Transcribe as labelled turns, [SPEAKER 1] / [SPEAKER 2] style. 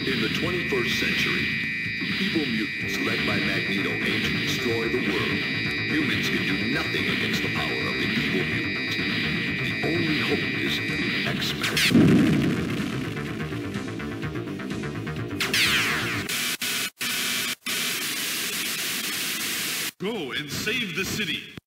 [SPEAKER 1] In the 21st century, evil mutants led by Magneto aim to destroy the world. Humans can do nothing against the power of the evil mutant. The only hope is X-Men.
[SPEAKER 2] Go and save the city.